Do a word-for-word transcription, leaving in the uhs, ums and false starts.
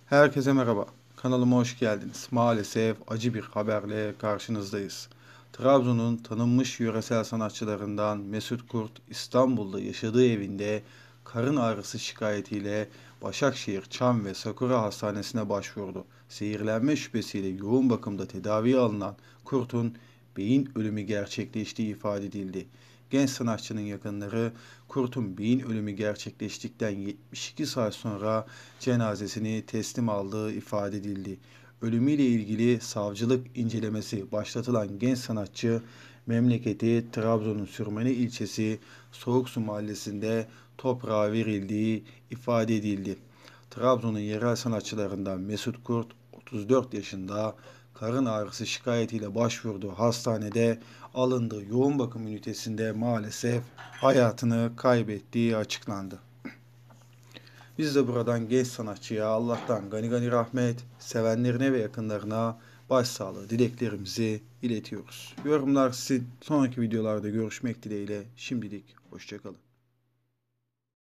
Herkese merhaba. Kanalıma hoş geldiniz. Maalesef acı bir haberle karşınızdayız. Trabzon'un tanınmış yöresel sanatçılarından Mesut Kurt, İstanbul'da yaşadığı evinde karın ağrısı şikayetiyle Başakşehir Çam ve Sakura Hastanesi'ne başvurdu. Zehirlenme şüphesiyle yoğun bakımda tedaviye alınan Kurt'un beyin ölümü gerçekleştiği ifade edildi. Genç sanatçının yakınları Kurt'un beyin ölümü gerçekleştikten yetmiş iki saat sonra cenazesini teslim aldığı ifade edildi. Ölümüyle ilgili savcılık incelemesi başlatılan genç sanatçı memleketi Trabzon'un Sürmene ilçesi Soğuksu mahallesinde toprağa verildiği ifade edildi. Trabzon'un yerel sanatçılarından Mesut Kurt otuz dört yaşında karın ağrısı şikayetiyle başvurduğu hastanede alındığı yoğun bakım ünitesinde maalesef hayatını kaybettiği açıklandı. Biz de buradan genç sanatçıya Allah'tan gani gani rahmet, sevenlerine ve yakınlarına başsağlığı dileklerimizi iletiyoruz. Yorumlar sizin. Sonraki videolarda görüşmek dileğiyle. Şimdilik hoşçakalın.